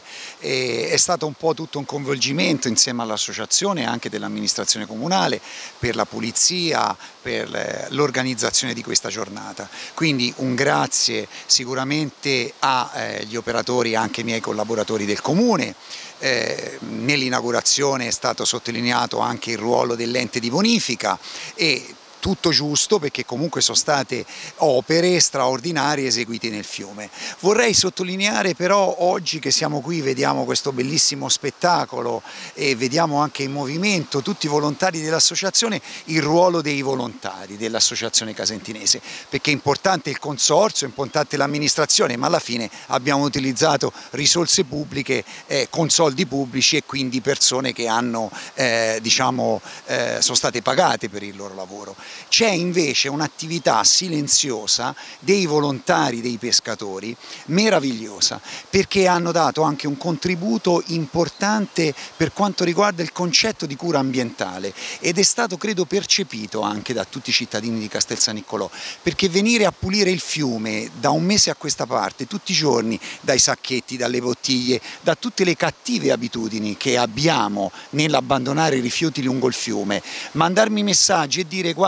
Speaker 13: e è stato un po' tutto un coinvolgimento insieme all'associazione anche dell'amministrazione comunale per la pulizia, per l'organizzazione di questa giornata. Quindi un grazie sicuramente agli eh, operatori, anche miei collaboratori del Comune. Eh, nell'inaugurazione è stato sottolineato anche il ruolo dell'ente di bonifica, e tutto giusto perché comunque sono state opere straordinarie eseguite nel fiume. Vorrei sottolineare però oggi che siamo qui, vediamo questo bellissimo spettacolo e vediamo anche in movimento tutti i volontari dell'associazione, il ruolo dei volontari dell'associazione casentinese, perché è importante il consorzio, è importante l'amministrazione, ma alla fine abbiamo utilizzato risorse pubbliche eh, con soldi pubblici, e quindi persone che hanno, eh, diciamo, eh, sono state pagate per il loro lavoro. C'è invece un'attività silenziosa dei volontari, dei pescatori, meravigliosa, perché hanno dato anche un contributo importante per quanto riguarda il concetto di cura ambientale, ed è stato credo percepito anche da tutti i cittadini di Castel San Niccolò, perché venire a pulire il fiume da un mese a questa parte, tutti i giorni, dai sacchetti, dalle bottiglie, da tutte le cattive abitudini che abbiamo nell'abbandonare i rifiuti lungo il fiume, mandarmi messaggi e dire guarda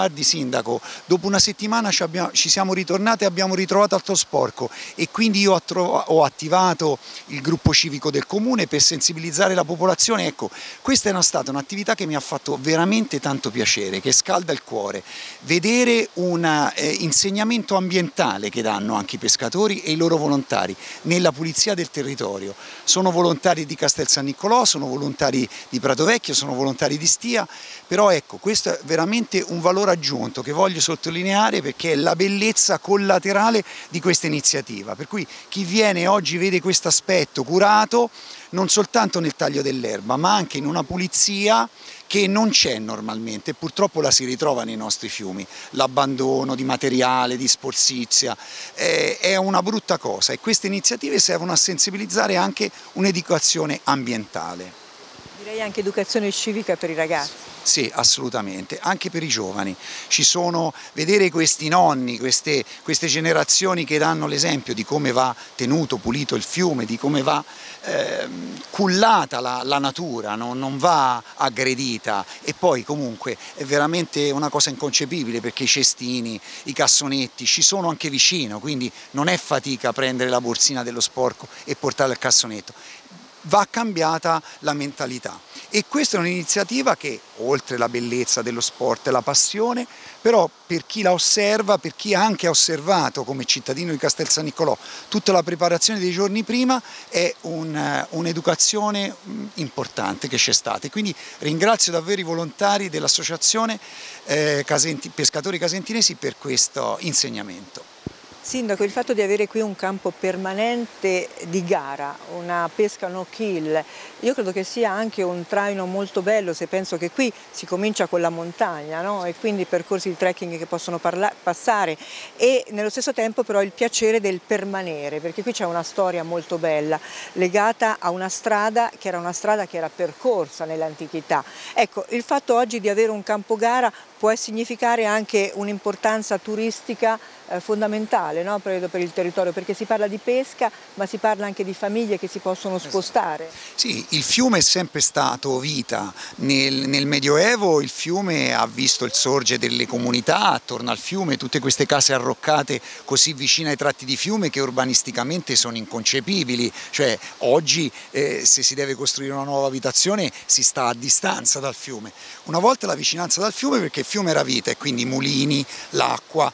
Speaker 13: guardi sindaco, dopo una settimana ci, abbiamo, ci siamo ritornati e abbiamo ritrovato altro sporco, e quindi io ho, ho attivato il gruppo civico del comune per sensibilizzare la popolazione. Ecco, questa è una, stata un'attività che mi ha fatto veramente tanto piacere, che scalda il cuore, vedere un eh, insegnamento ambientale che danno anche i pescatori e i loro volontari nella pulizia del territorio. Sono volontari di Castel San Nicolò, sono volontari di Prato Vecchio, sono volontari di Stia, però ecco, questo è veramente un valore aggiunto che voglio sottolineare, perché è la bellezza collaterale di questa iniziativa, per cui chi viene oggi vede questo aspetto curato non soltanto nel taglio dell'erba, ma anche in una pulizia che non c'è normalmente, e purtroppo la si ritrova nei nostri fiumi. L'abbandono di materiale, di sporcizia, eh, è una brutta cosa, e queste iniziative servono a sensibilizzare anche un'educazione ambientale.
Speaker 2: Direi anche educazione civica per i ragazzi.
Speaker 13: Sì, assolutamente, anche per i giovani. Ci sono, vedere questi nonni, queste, queste generazioni che danno l'esempio di come va tenuto, pulito il fiume, di come va eh, cullata la, la natura, no? Non va aggredita, e poi comunque è veramente una cosa inconcepibile, perché i cestini, i cassonetti ci sono anche vicino, quindi non è fatica prendere la borsina dello sporco e portarla al cassonetto. Va cambiata la mentalità, e questa è un'iniziativa che, oltre la bellezza dello sport e la passione, però per chi la osserva, per chi anche ha osservato come cittadino di Castel San Nicolò tutta la preparazione dei giorni prima, è un'educazione un importante che c'è stata. E quindi ringrazio davvero i volontari dell'associazione eh, Casenti, Pescatori Casentinesi per questo insegnamento.
Speaker 2: Sindaco, il fatto di avere qui un campo permanente di gara, una pesca no kill, io credo che sia anche un traino molto bello, se penso che qui si comincia con la montagna, no? E quindi percorsi di trekking che possono passare, e nello stesso tempo però il piacere del permanere, perché qui c'è una storia molto bella legata a una strada che era una strada che era percorsa nell'antichità. Ecco, il fatto oggi di avere un campo gara può significare anche un'importanza turistica eh, fondamentale, no? per, per il territorio, perché si parla di pesca, ma si parla anche di famiglie che si possono spostare.
Speaker 13: Sì, il fiume è sempre stato vita. Nel, nel Medioevo il fiume ha visto il sorgere delle comunità attorno al fiume, tutte queste case arroccate così vicine ai tratti di fiume che urbanisticamente sono inconcepibili, cioè oggi eh, se si deve costruire una nuova abitazione si sta a distanza dal fiume. Una volta la vicinanza dal fiume, perché il fiume era vita, e quindi i mulini, l'acqua,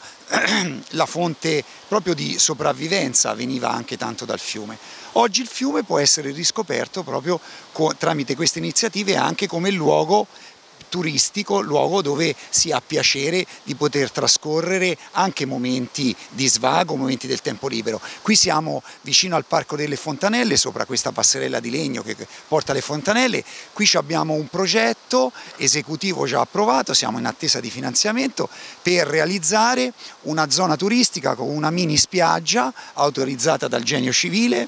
Speaker 13: la fonte proprio di sopravvivenza veniva anche tanto dal fiume. Oggi il fiume può essere riscoperto proprio tramite queste iniziative anche come luogo turistico, luogo dove si ha piacere di poter trascorrere anche momenti di svago, momenti del tempo libero. Qui siamo vicino al Parco delle Fontanelle, sopra questa passerella di legno che porta alle fontanelle. Qui abbiamo un progetto esecutivo già approvato, siamo in attesa di finanziamento per realizzare una zona turistica con una mini spiaggia autorizzata dal Genio Civile,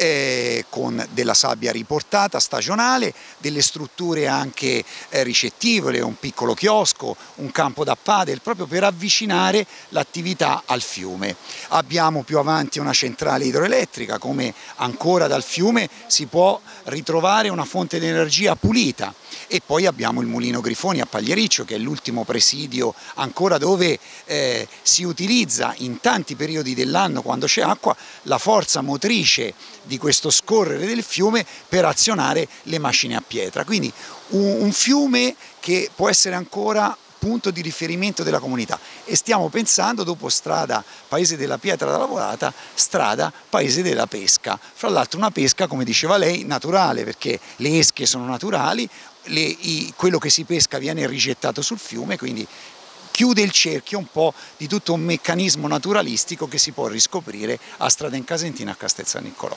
Speaker 13: eh, con della sabbia riportata stagionale, delle strutture anche eh, ricettivole, un piccolo chiosco, un campo da padel, proprio per avvicinare l'attività al fiume. Abbiamo più avanti una centrale idroelettrica, come ancora dal fiume si può ritrovare una fonte di energia pulita, e poi abbiamo il Mulino Grifoni a Pagliericcio, che è l'ultimo presidio ancora dove eh, si utilizza in tanti periodi dell'anno, quando c'è acqua, la forza motrice di questo scorrere del fiume per azionare le macine a pietra. Quindi un, un fiume che può essere ancora punto di riferimento della comunità, e stiamo pensando, dopo strada Paese della Pietra da Lavorata, strada Paese della Pesca. Fra l'altro una pesca, come diceva lei, naturale, perché le esche sono naturali, le, i, quello che si pesca viene rigettato sul fiume, quindi chiude il cerchio un po' di tutto un meccanismo naturalistico che si può riscoprire a Strada in Casentina a Castel San Nicolò.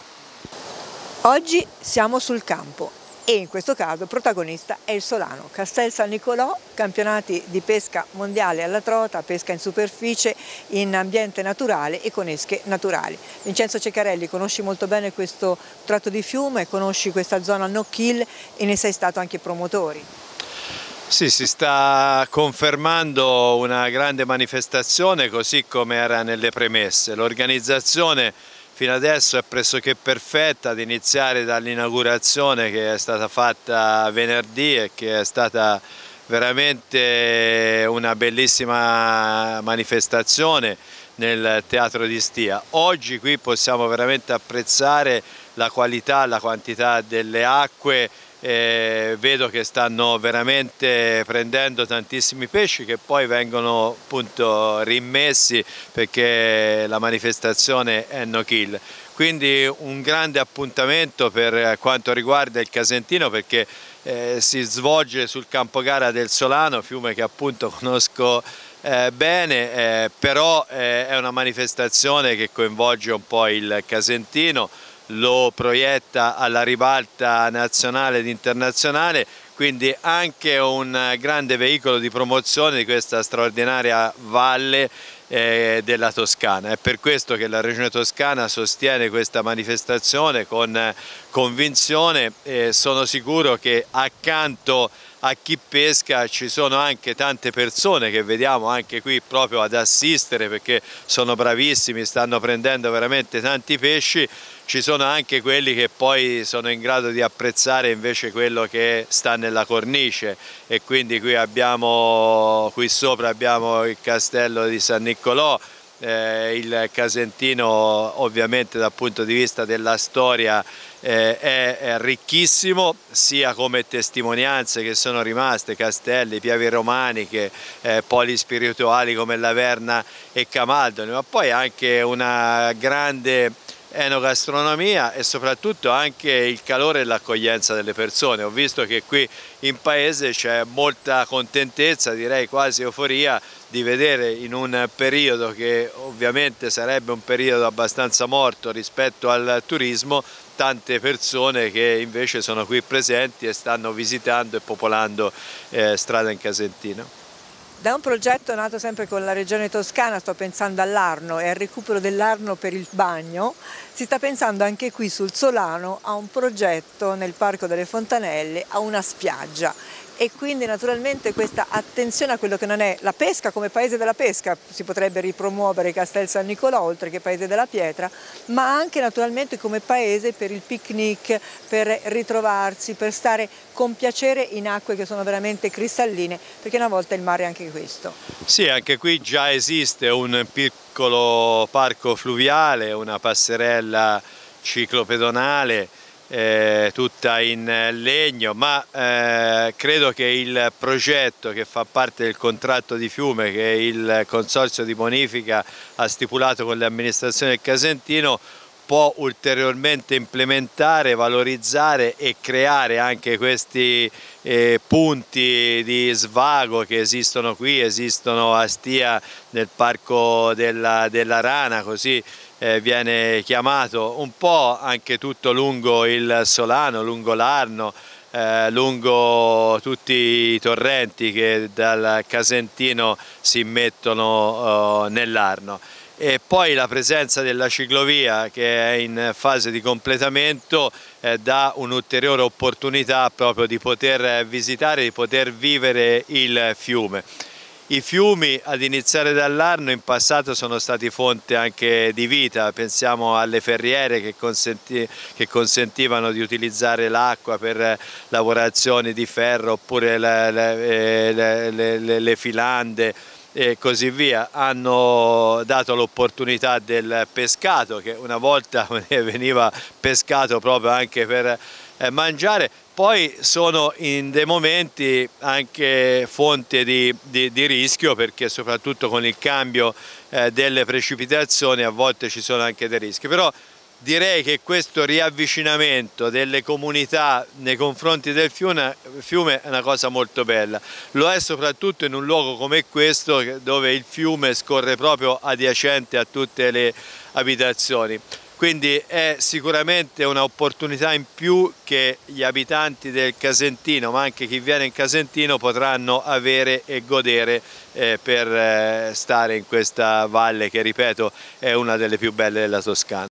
Speaker 2: Oggi siamo sul campo e in questo caso il protagonista è il Solano. Castel San Nicolò, campionati di pesca mondiale alla trota, pesca in superficie, in ambiente naturale e con esche naturali. Vincenzo Ceccarelli, conosci molto bene questo tratto di fiume, conosci questa zona no kill e ne sei stato anche promotori.
Speaker 15: Sì, si sta confermando una grande manifestazione, così come era nelle premesse. L'organizzazione fino adesso è pressoché perfetta, ad iniziare dall'inaugurazione che è stata fatta venerdì e che è stata veramente una bellissima manifestazione nel Teatro di Stia. Oggi qui possiamo veramente apprezzare la qualità, la quantità delle acque. Eh, vedo che stanno veramente prendendo tantissimi pesci che poi vengono appunto rimmessi perché la manifestazione è no kill. Quindi un grande appuntamento per quanto riguarda il Casentino, perché eh, si svolge sul campo gara del Solano, fiume che appunto conosco eh, bene, eh, però eh, è una manifestazione che coinvolge un po' il Casentino, lo proietta alla ribalta nazionale ed internazionale, quindi anche un grande veicolo di promozione di questa straordinaria valle eh, della Toscana. È per questo che la Regione Toscana sostiene questa manifestazione con convinzione e sono sicuro che accanto a chi pesca ci sono anche tante persone che vediamo anche qui proprio ad assistere, perché sono bravissimi, stanno prendendo veramente tanti pesci. Ci sono anche quelli che poi sono in grado di apprezzare invece quello che sta nella cornice, e quindi qui abbiamo, qui sopra abbiamo il castello di San Niccolò. Eh, il Casentino ovviamente dal punto di vista della storia eh, è, è ricchissimo, sia come testimonianze che sono rimaste, castelli, piavi romaniche, eh, poli spirituali come Laverna e Camaldoli, ma poi anche una grande enogastronomia e soprattutto anche il calore e l'accoglienza delle persone. Ho visto che qui in paese c'è molta contentezza, direi quasi euforia, di vedere in un periodo che ovviamente sarebbe un periodo abbastanza morto rispetto al turismo, tante persone che invece sono qui presenti e stanno visitando e popolando eh, Strada in Casentino.
Speaker 2: Da un progetto nato sempre con la Regione Toscana, sto pensando all'Arno e al recupero dell'Arno per il bagno, si sta pensando anche qui sul Solano a un progetto nel Parco delle Fontanelle, a una spiaggia. E quindi naturalmente questa attenzione a quello che non è la pesca come paese della pesca, si potrebbe ripromuovere Castel San Nicolò oltre che paese della pietra, ma anche naturalmente come paese per il picnic, per ritrovarsi, per stare con piacere in acque che sono veramente cristalline, perché una volta il mare è anche questo.
Speaker 15: Sì, anche qui già esiste un piccolo parco fluviale, una passerella ciclopedonale, Eh, tutta in legno, ma eh, credo che il progetto che fa parte del contratto di fiume che il Consorzio di Bonifica ha stipulato con le amministrazioni del Casentino può ulteriormente implementare, valorizzare e creare anche questi eh, punti di svago che esistono qui, esistono a Stia nel Parco della, della Rana, così Eh, viene chiamato, un po' anche tutto lungo il Solano, lungo l'Arno, eh, lungo tutti i torrenti che dal Casentino si immettono eh, nell'Arno. E poi la presenza della ciclovia che è in fase di completamento eh, dà un'ulteriore opportunità proprio di poter visitare, di poter vivere il fiume. I fiumi, ad iniziare dall'Arno, in passato sono stati fonte anche di vita, pensiamo alle ferriere che, consenti, che consentivano di utilizzare l'acqua per lavorazioni di ferro, oppure le, le, le, le, le filande e così via, hanno dato l'opportunità del pescato, che una volta veniva pescato proprio anche per mangiare. Poi sono in dei momenti anche fonte di, di, di rischio, perché soprattutto con il cambio eh, delle precipitazioni a volte ci sono anche dei rischi, però direi che questo riavvicinamento delle comunità nei confronti del fiume, fiume è una cosa molto bella. Lo è soprattutto in un luogo come questo, dove il fiume scorre proprio adiacente a tutte le abitazioni. Quindi è sicuramente un'opportunità in più che gli abitanti del Casentino, ma anche chi viene in Casentino, potranno avere e godere eh, per eh, stare in questa valle che, ripeto, è una delle più belle della Toscana.